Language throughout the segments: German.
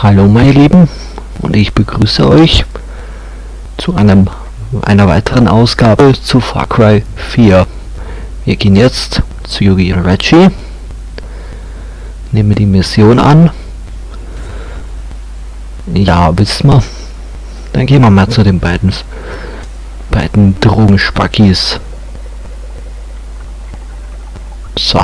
Hallo meine Lieben und ich begrüße euch zu einer weiteren Ausgabe zu Far Cry 4. Wir gehen jetzt zu Yugi und Reggie, nehmen die Mission an. Ja, wisst ihr, dann gehen wir mal zu den beiden Drogenspackis. So.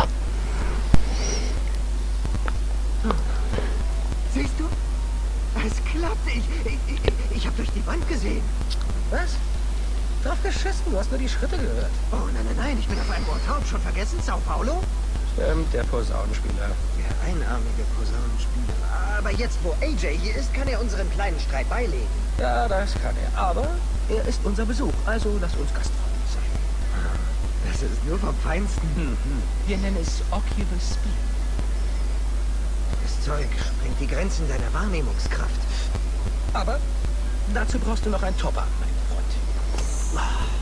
Siehst du? Es klappt. Ich habe durch die Wand gesehen. Was? Drauf geschissen, du hast nur die Schritte gehört. Oh, nein, ich bin auf einem Ort taub. Schon vergessen, Sao Paulo? Stimmt, der Posaunenspieler. Der einarmige Posaunenspieler. Aber jetzt, wo AJ hier ist, kann er unseren kleinen Streit beilegen. Ja, das kann er. Aber er ist unser Besuch, also lass uns gastfreundlich sein. Das ist nur vom Feinsten. Wir nennen es Oculus Speed. Das Zeug sprengt die Grenzen deiner Wahrnehmungskraft. Aber dazu brauchst du noch ein Top-Up, mein Freund.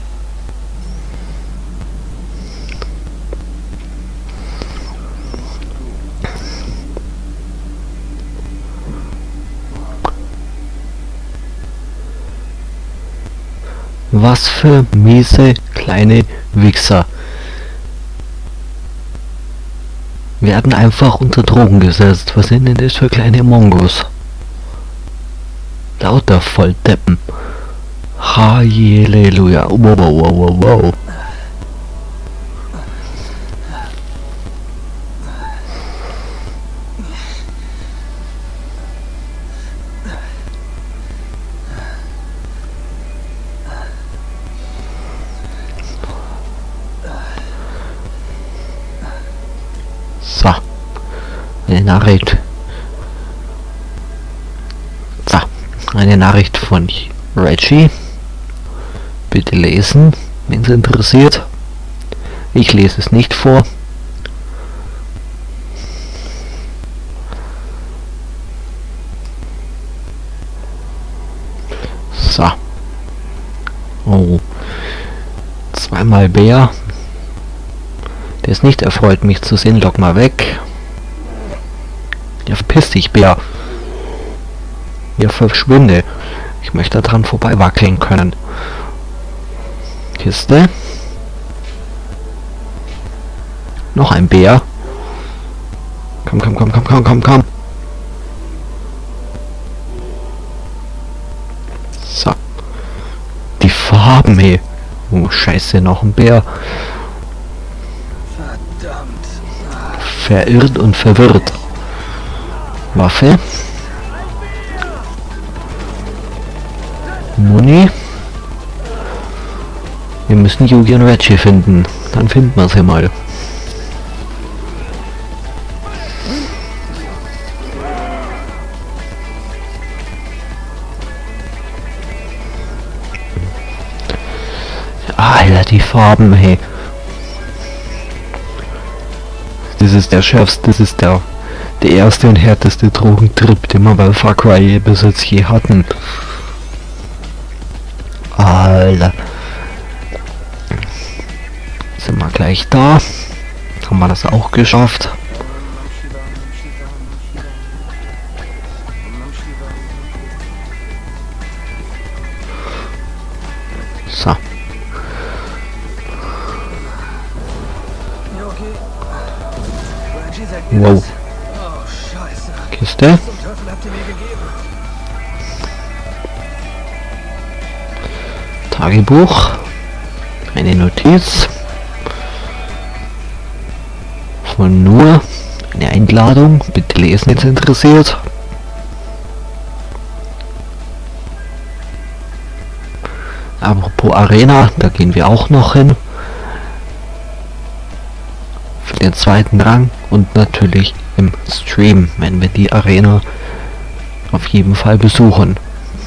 Was für miese kleine Wichser. Werden einfach unter Drogen gesetzt. Was sind denn das für kleine Mongos? Lauter Volldeppen. Halleluja. Wow. So, eine Nachricht. So, eine Nachricht von Reggie. Bitte lesen, wenn es interessiert. Ich lese es nicht vor. So. Oh. Zweimal Bär. Der ist nicht erfreut, mich zu sehen. Lock mal weg. Ja, verpiss dich, Bär. Ja, verschwinde. Ich möchte dran vorbei wackeln können. Kiste. Noch ein Bär. Komm. So. Die Farben, hey. Oh, scheiße, noch ein Bär. Verirrt und verwirrt. Waffe. Muni. Wir müssen Yugi und Reggie finden. Dann finden wir sie mal. Alter, die Farben, hey. Das ist der schärfste, das ist der erste und härteste Drogentrip, den wir bei Far Cry bis jetzt je hatten. Alter. Sind wir gleich da. Haben wir das auch geschafft. So. Wow. Kiste. Tagebuch. Eine Notiz. Von nur eine Einladung. Bitte lesen, jetzt interessiert. Apropos Arena, da gehen wir auch noch hin. Für den zweiten Rang und natürlich im Stream, wenn wir die Arena auf jeden Fall besuchen.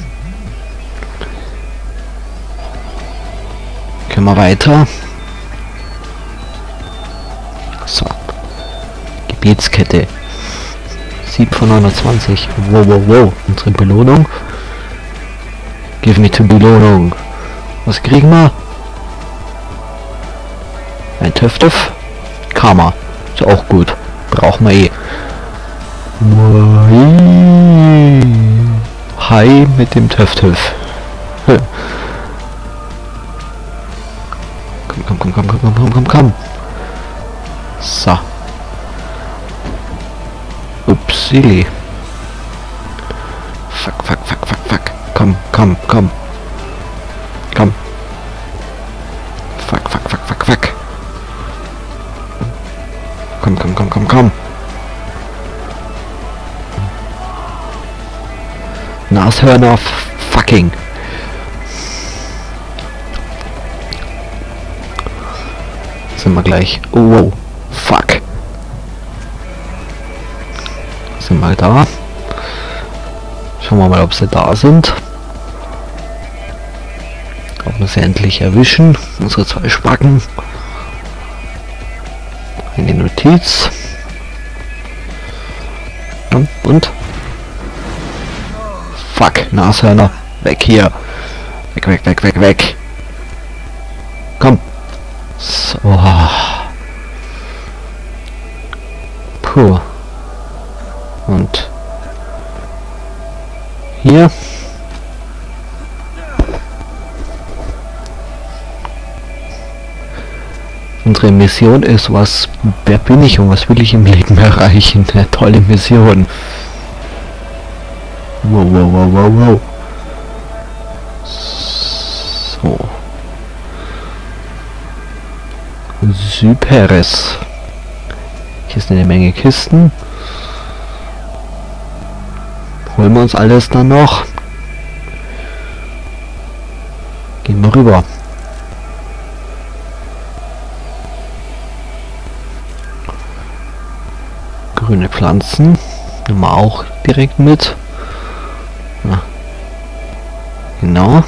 Können wir weiter. So. Gebetskette. 7 von 29. Wow. Unsere Belohnung. Give me the Belohnung. Was kriegen wir? Ein Töff. Karma. Ist auch gut. Brauchen wir eh. Hi mit dem Töff-Töff. Komm. So. Upsili. Fuck. Komm. Fuck. Komm. Nashörner fucking. Sind wir gleich. Oh, fuck. Sind wir da? Schauen wir mal, ob sie da sind. Ob wir sie endlich erwischen. Unsere 2 Spacken. Eine Notiz. Und? Fuck, Nashörner. Weg hier. Weg. Komm. So. Puh. Und hier. Unsere Mission ist, wer bin ich und was will ich im Leben erreichen? Eine tolle Mission. Wow. So. Superes. Hier ist eine Menge Kisten. Holen wir uns alles dann noch. Gehen wir rüber. Grüne Pflanzen. Nehmen wir auch direkt mit. Ja. Genau.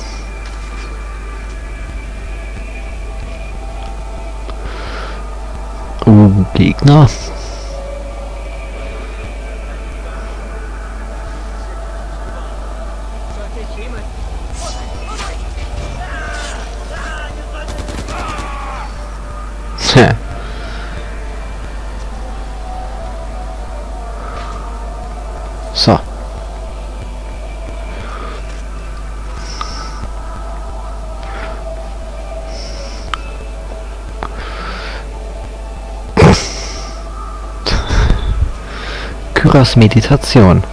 Gegner. So. Kyras Meditation.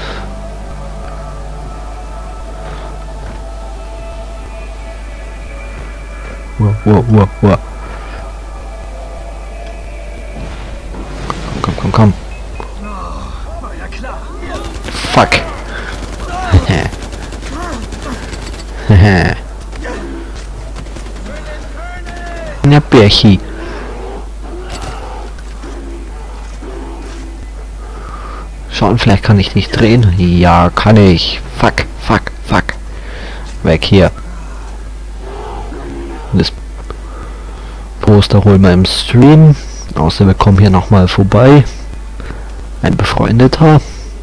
Wow. Komm. War ja klar. Fuck. Na Bärchi. Schauen, vielleicht kann ich dich drehen. Ja, kann ich. Fuck. Weg hier. Das Poster holen wir im Stream. Außer wir kommen hier nochmal vorbei. Ein Befreundeter.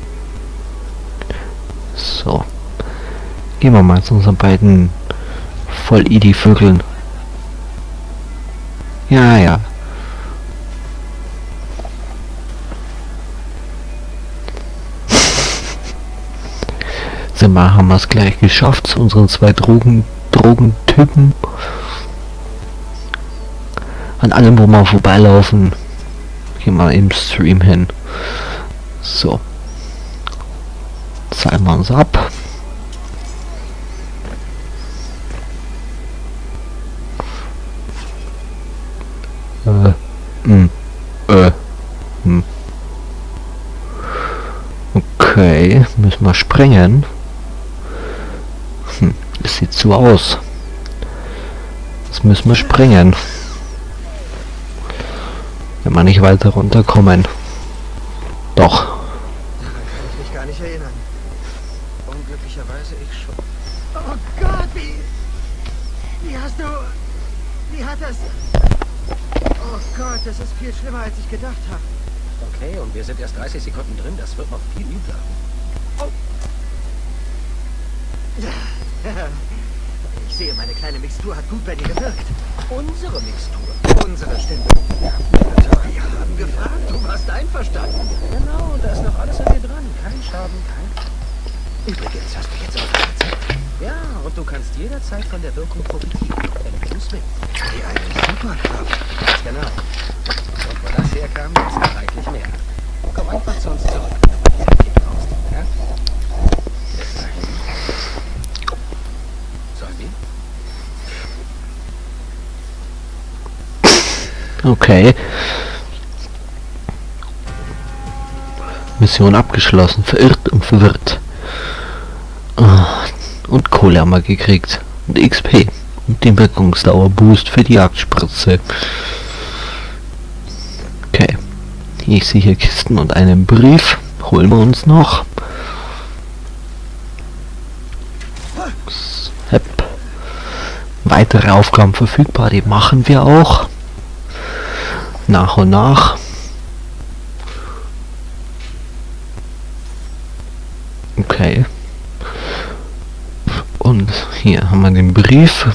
So. Gehen wir mal zu unseren beiden Voll-Idi-Vögeln. Ja. Haben wir es gleich geschafft zu unseren 2 Drogentypen. An allem, wo wir vorbeilaufen, gehen wir im Stream hin. So. Zahlen wir uns ab. Okay, müssen wir sprengen. Es sieht so aus. Das müssen wir sprengen. Wenn wir nicht weiter runterkommen. Doch. Daran kann ich mich gar nicht erinnern. Unglücklicherweise ich schon. Oh Gott, wie hat das... Oh Gott, das ist viel schlimmer, als ich gedacht habe. Okay, und wir sind erst 30 Sekunden drin. Das wird noch viel übler. Oh. Ich sehe, meine kleine Mixtur hat gut bei dir gewirkt. Unsere Mixtur. Unsere Stimmen. Wir haben gefragt, du warst einverstanden. Genau, da ist noch alles in Kein Schaden, kein... Übrigens hast du jetzt auch Freizeit. Ja, und du kannst jederzeit von der Wirkung profitieren, wenn du es willst. Wie eine Superkraft. Ganz genau. Und wo das herkam, ist noch reichlich mehr. Komm einfach zu uns zurück. Hier brauchst du, ja? Bis dahin. Sollen wir? Okay. Mission abgeschlossen. Verirrt und verwirrt. Und Kohle haben wir gekriegt. Und XP. Und den Wirkungsdauerboost für die Jagdspritze. Okay. Ich sehe hier Kisten und einen Brief. Holen wir uns noch. Hep. Weitere Aufgaben verfügbar. Die machen wir auch. Nach und nach. Okay. Und hier haben wir den Brief.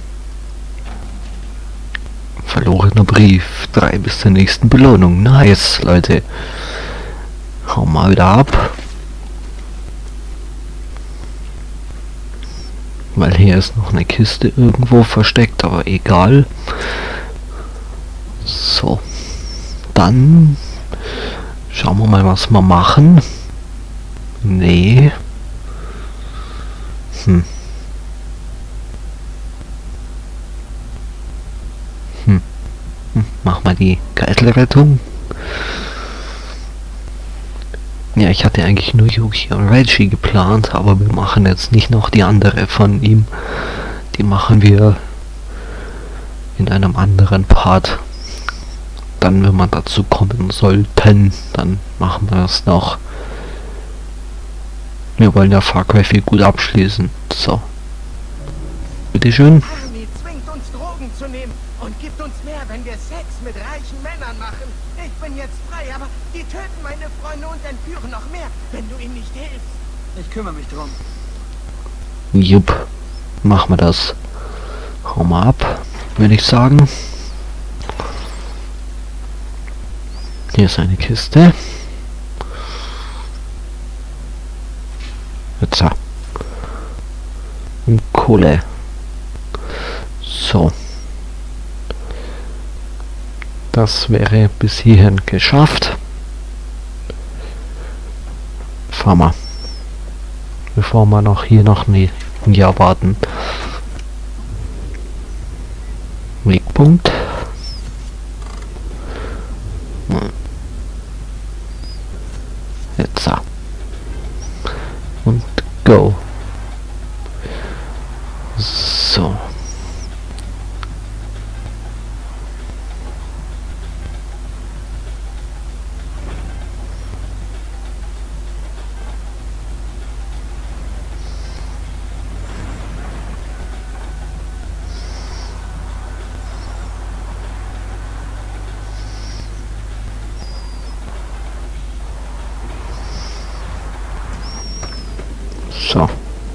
Verlorener Brief. 3 bis zur nächsten Belohnung. Nice, Leute. Hau mal wieder ab. Weil hier ist noch eine Kiste irgendwo versteckt, aber egal. So. Dann schauen wir mal, was wir machen. Nee. Mach mal die Geitelrettung. Ja, ich hatte eigentlich nur Yuki und Reggie geplant, aber wir machen jetzt nicht noch die andere von ihm. Die machen wir in einem anderen Part. Dann, wenn wir dazu kommen sollten, dann machen wir das noch. Wir wollen ja Far Cry 4 gut abschließen. So. Bitteschön. Army zwingt uns Drogen zu nehmen und gibt uns mehr, wenn wir Sex mit reichen Männern machen. Ich bin jetzt frei, aber die töten meine Freunde und entführen noch mehr, wenn du ihnen nicht hilfst. Ich kümmere mich drum. Jupp. Machen wir das. Hau mal ab, würde ich sagen. Hier ist eine Kiste. Jetzt. Und Kohle. So. Das wäre bis hierhin geschafft. Fahren wir. Bevor wir noch hier noch ein Jahr warten. Wegpunkt. Jetzt. Und go. So. So.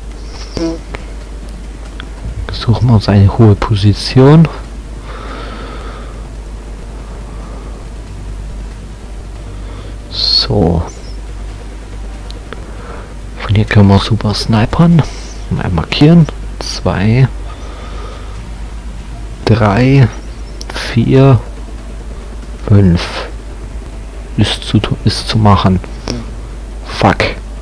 Suchen wir uns eine hohe Position. So. Von hier können wir super snipern. Mal markieren. 2, 3, 4, 5. Ist zu machen. Fuck.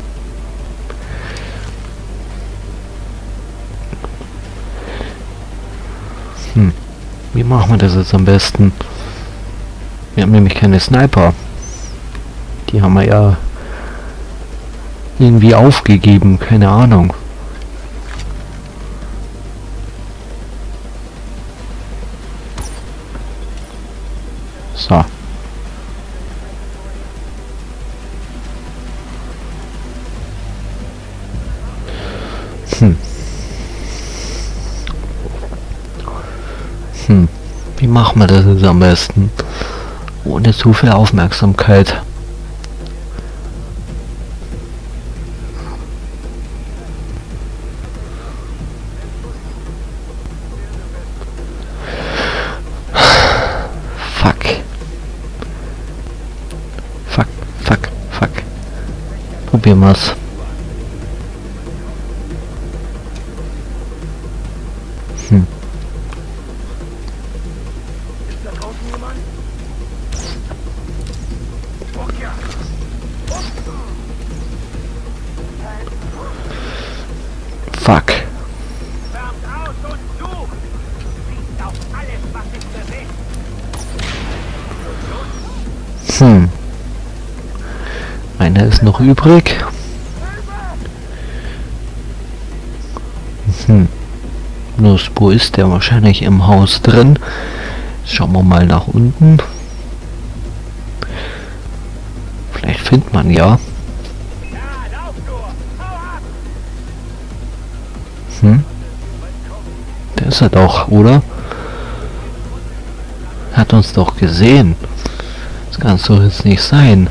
Wie machen wir das jetzt am besten? Wir haben nämlich keine Sniper. Die haben wir ja irgendwie aufgegeben, keine Ahnung. So. Wie machen wir das jetzt am besten? Ohne zu viel Aufmerksamkeit. Fuck. Probieren wir's. Ist da draußen jemand? Oh ja. Fuck. Wärmt aus und sucht! Schießt auf alles, was sich bewegt! Einer ist noch übrig. Bloß, wo ist der? Wahrscheinlich im Haus drin. Schauen wir mal nach unten. Vielleicht findet man ja. Ja, lauf nur! Hau ab! Der ist er doch, oder? Hat uns doch gesehen. Das kann es doch jetzt nicht sein.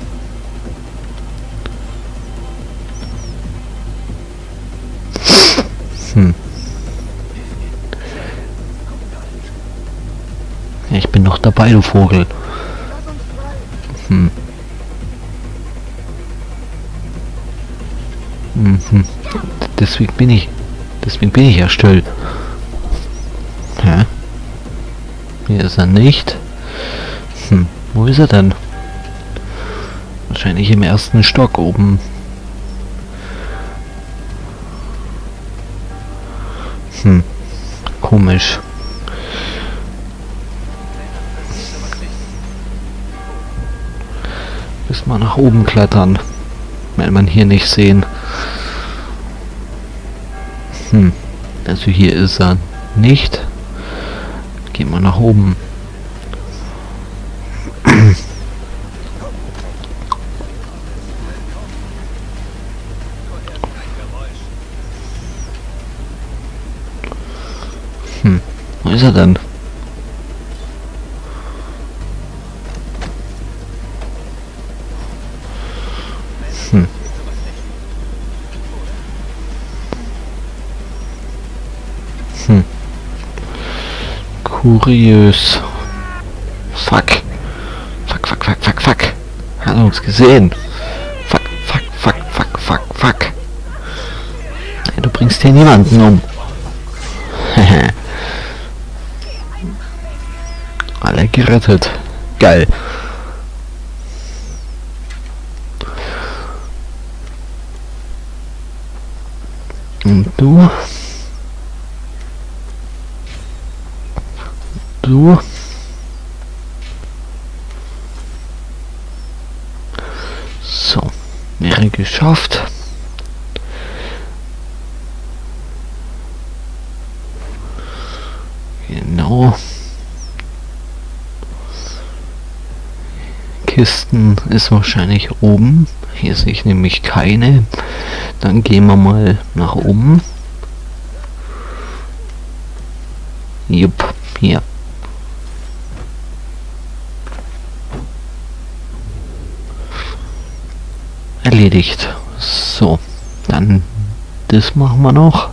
Ja, ich bin noch dabei, du Vogel. Deswegen bin ich ja still. Hä? Hier ist er nicht. Wo ist er denn? Wahrscheinlich im ersten Stock oben. Komisch. Müssen wir nach oben klettern. Will man hier nicht sehen. Also hier ist er nicht. Gehen wir nach oben. Wo ist er denn? Kuriös. Fuck. Fuck. Hat er uns gesehen. Fuck. Hey, du bringst hier niemanden um. Alle gerettet. Geil. Und du? So, wäre geschafft. Genau. Kisten ist wahrscheinlich oben. Hier sehe ich nämlich keine. Dann gehen wir mal nach oben. Jupp, hier. Erledigt. So, dann das machen wir noch.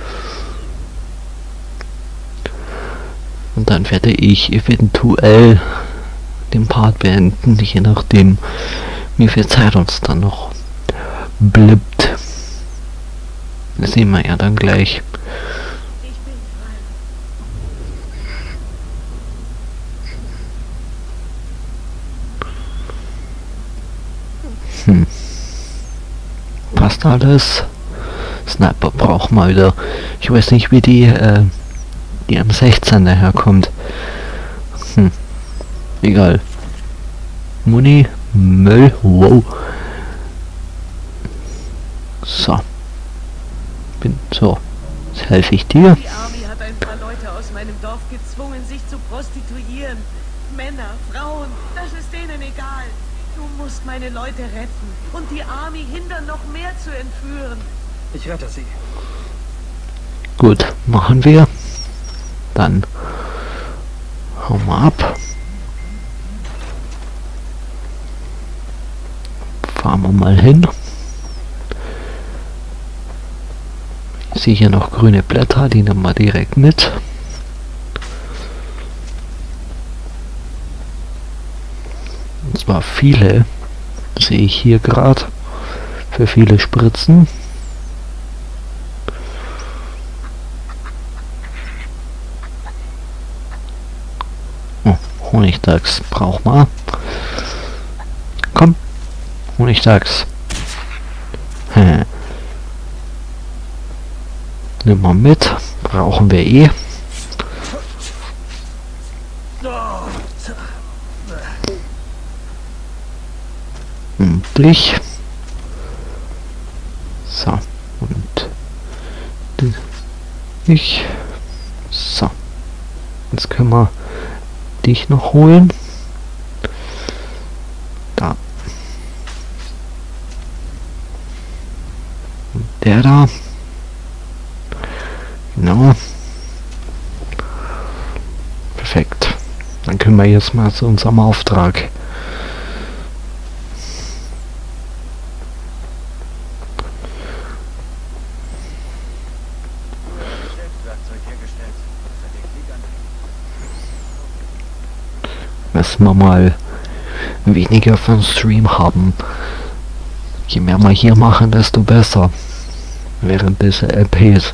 Und dann werde ich eventuell den Part beenden, je nachdem wie viel Zeit uns dann noch bleibt. Das sehen wir ja dann gleich. Passt alles. Sniper braucht mal wieder. Ich weiß nicht, wie die am 16 herkommt. Egal. Muni, Müll, wow. So. Jetzt helfe ich dir. Die Army hat ein paar Leute aus meinem Dorf gezwungen, sich zu prostituieren. Männer, Frauen, das ist denen egal. Du musst meine Leute retten und die Army hindern, noch mehr zu entführen. Ich rette sie. Gut, machen wir. Dann hauen wir ab. Fahren wir mal hin. Ich sehe hier noch grüne Blätter, die nehmen wir direkt mit. Und zwar viele, sehe ich hier gerade. für viele Spritzen. Oh, Honigdachs braucht man. Komm, Honigdachs. Nimm mal mit, brauchen wir eh. Blech. So, und ich. So. Jetzt können wir dich noch holen. Da. Und der da. Genau. Perfekt. Dann können wir jetzt mal zu unserem Auftrag. Müssen wir mal weniger von Stream haben. Je mehr wir hier machen, desto besser. Während des LPs.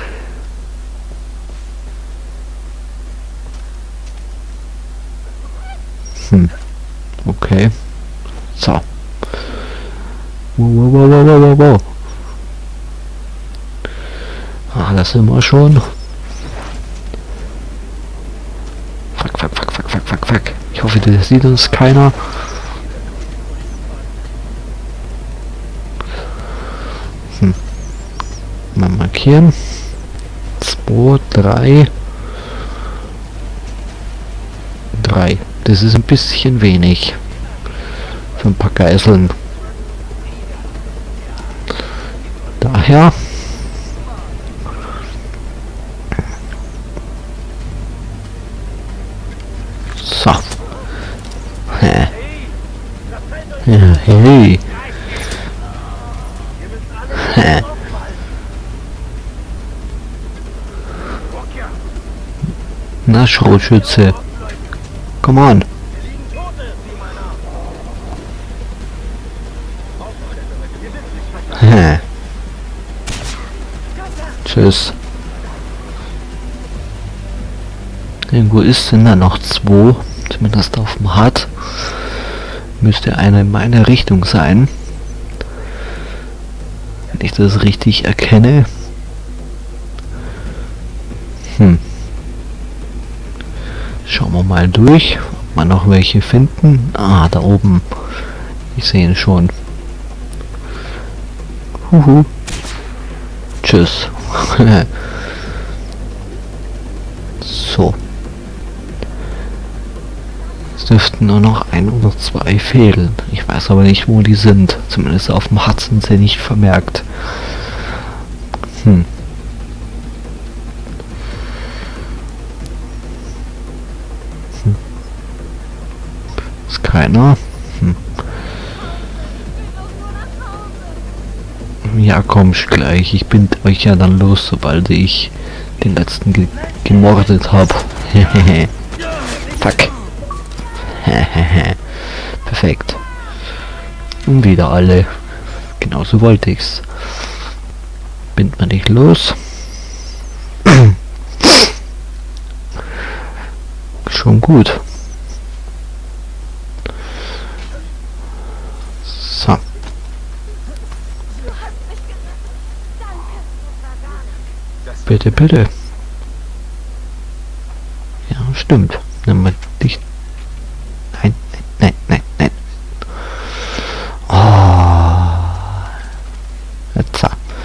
Okay. So. Wow. Ah, das sind wir schon. Fuck. Ich hoffe, das sieht uns keiner. Mal markieren. 2, 3. Das ist ein bisschen wenig. Für ein paar Geiseln. Daher. So. Hey. Na, Schrotschütze. Come on. Tschüss. Irgendwo ist denn da noch 2, zumindest auf dem Hut. Müsste einer in meine Richtung sein. Wenn ich das richtig erkenne. Schauen wir mal durch, ob wir noch welche finden. Ah, da oben. Ich sehe ihn schon. Huhu. Tschüss. So. Es dürften nur noch 1 oder 2 fehlen. Ich weiß aber nicht, wo die sind. Zumindest auf dem Hut sind sie nicht vermerkt. Ist keiner. Ja, komm gleich. Ich bin euch ja dann los, sobald ich den letzten gemordet habe. Fuck. Perfekt. Und wieder alle. Genauso wollte ich's. Bind man dich los. Schon gut. So. Bitte. Ja, stimmt. Nimm mal dich. Nein. Oh. Jetzt.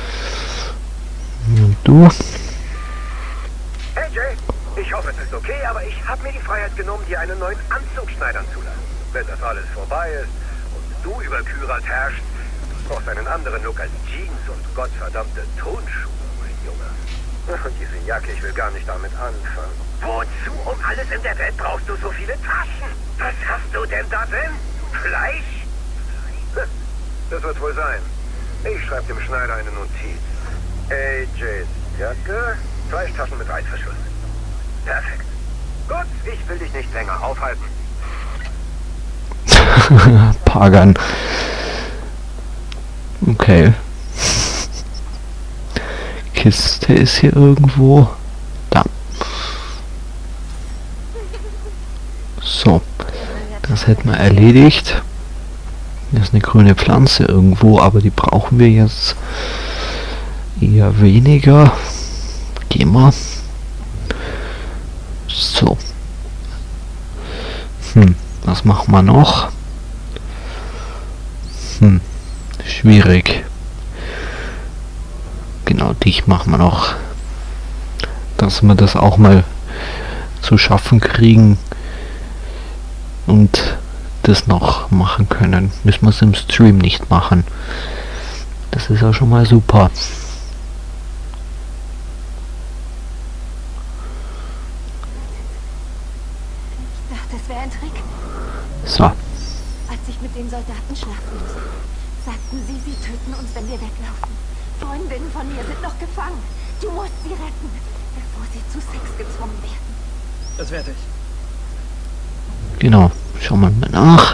Und du? Hey Jay, ich hoffe es ist okay, aber ich habe mir die Freiheit genommen, dir einen neuen Anzug schneidern zu lassen. Wenn das alles vorbei ist und du über Kyrat herrschst, brauchst einen anderen Look als Jeans und gottverdammte Tonschuhe, mein Junge. Und diese Jacke, ich will gar nicht damit anfangen. Wozu um alles in der Welt brauchst du so viele Taschen? Was hast du denn da drin? Fleisch? Das wird wohl sein. Ich schreibe dem Schneider eine Notiz. AJs Jacke, Fleischtaschen mit Reißverschluss. Perfekt. Gut, ich will dich nicht länger aufhalten. Pagan. Okay. Kiste ist hier irgendwo. Da. So. Das hätten wir erledigt. Hier ist eine grüne Pflanze irgendwo, aber die brauchen wir jetzt eher weniger. Gehen wir. So. Was machen wir noch? Schwierig. Genau, dich machen wir noch. Dass wir das auch mal zu schaffen kriegen und das noch machen können. Müssen wir es im Stream nicht machen. Das ist ja schon mal super. Ich dachte, es wäre ein Trick. So. Als ich mit den Soldaten schlafen musste, sagten sie, sie töten uns, wenn wir weglaufen. Freundinnen von mir sind noch gefangen. Du musst sie retten, bevor sie zu Sex gezwungen werden. Das werde ich. Genau. Schauen wir mal nach.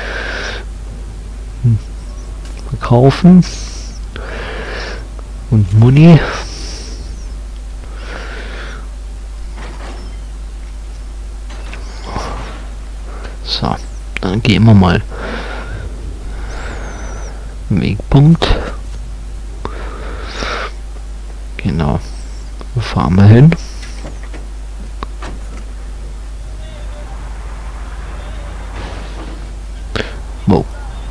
Verkaufen. Und Muni. So, dann gehen wir mal. Wegpunkt. Genau. Wo fahren wir hin? Wow.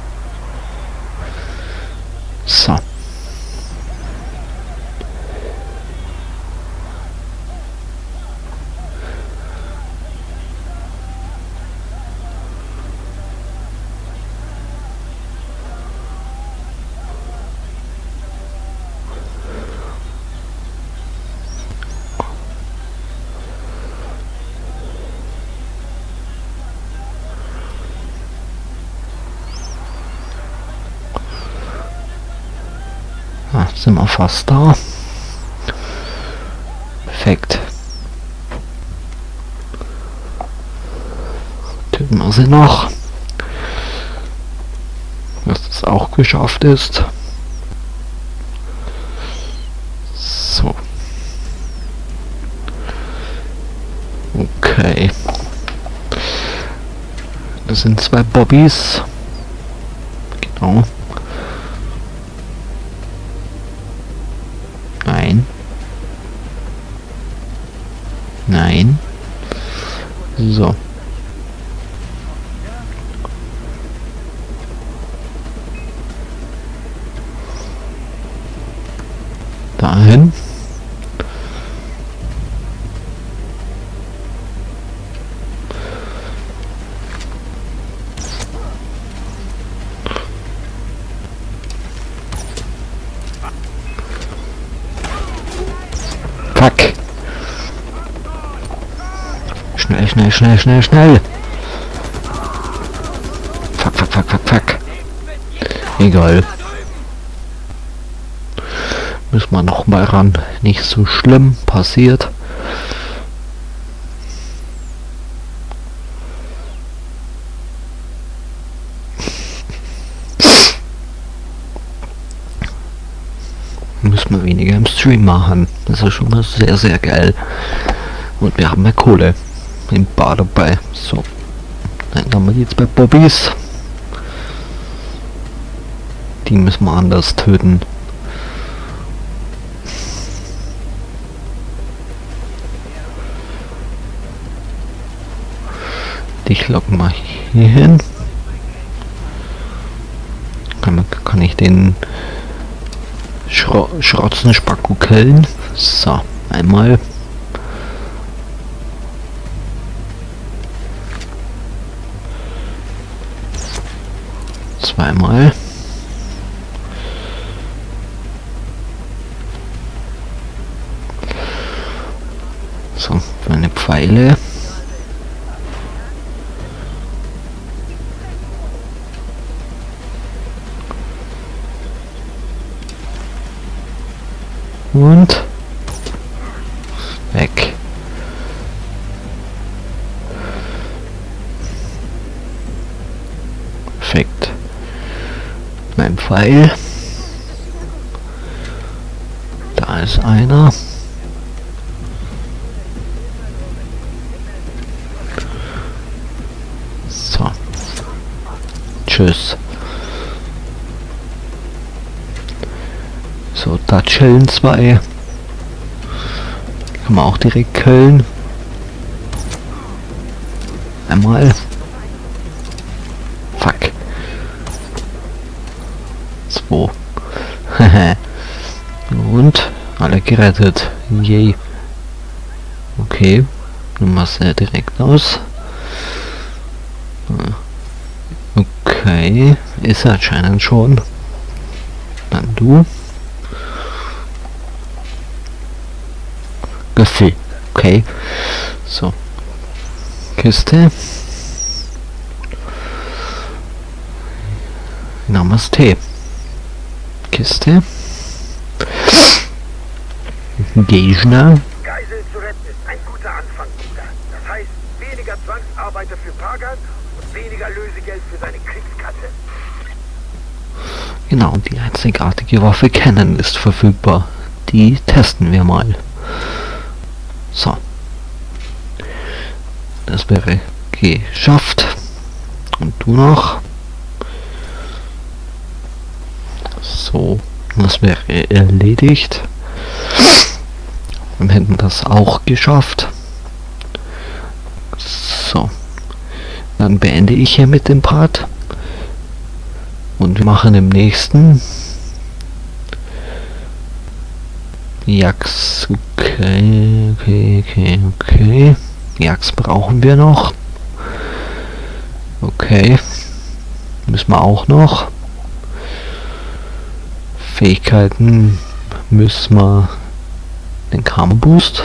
So. Sind wir fast da. Perfekt. Töten wir sie noch. Dass das auch geschafft ist. So. Okay. Das sind 2 Bobbys. Genau. Nein. So. Dahin. Fuck. Schnell. Fuck. Egal. Müssen wir noch mal ran. Nicht so schlimm. Passiert. Müssen wir weniger im Stream machen. Das ist schon mal sehr, sehr geil. Und wir haben mehr Kohle im Bar dabei. So. Dann haben wir jetzt bei Bobbys. Die müssen wir anders töten. Dich locken wir hier hin. Kann ich den Schrotzen-Spacko killen? So, einmal. Zweimal. So, meine Pfeile. Und weg. Perfekt. Mein Pfeil. ist einer. So. Tschüss. So, da chillen zwei. Kann man auch direkt killen. Einmal. Fuck. 2. Und alle gerettet. Yay. Okay. Nun machst du direkt aus. Okay. Ist er anscheinend schon. Dann du. Gefühl. Okay. So. Kiste. Namaste. Kiste. Gegner. Geiseln zu retten ist ein guter Anfang, Bruder. Das heißt, weniger Zwangsarbeiter für Pagan und weniger Lösegeld für seine Kriegskasse. Genau, die einzigartige Waffe Cannon ist verfügbar. Die testen wir mal. So. Das wäre geschafft. Und du noch. So, das wäre erledigt. Wir hätten das auch geschafft. So. Dann beende ich hier mit dem Part. Und wir machen im nächsten Jax. Okay. Jax brauchen wir noch. Okay. Müssen wir auch noch. Fähigkeiten müssen wir den Karma Boost.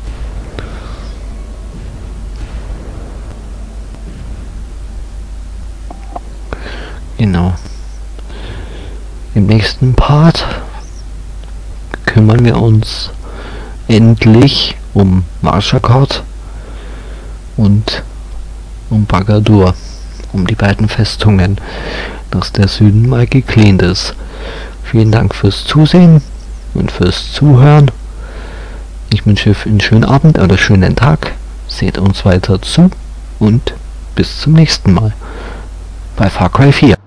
Genau. Im nächsten Part kümmern wir uns endlich um Marshakot und um Bagadur, um die beiden Festungen, dass der Süden mal gecleant ist. Vielen Dank fürs Zusehen und fürs Zuhören. Ich wünsche einen schönen Abend oder schönen Tag. Seht uns weiter zu und bis zum nächsten Mal bei Far Cry 4.